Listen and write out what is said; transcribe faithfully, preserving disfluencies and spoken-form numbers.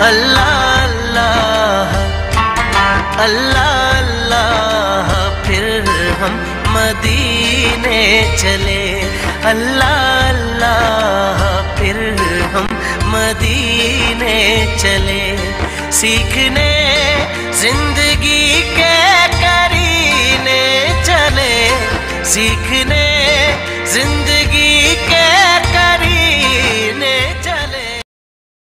अल्लाह अल्लाह अल्लाह अल्लाह, फिर हम मदीने चले। अल्लाह अल्लाह, फिर हम मदीने चले। सीखने जिंदगी के करीने चले, सीखने जिंदगी के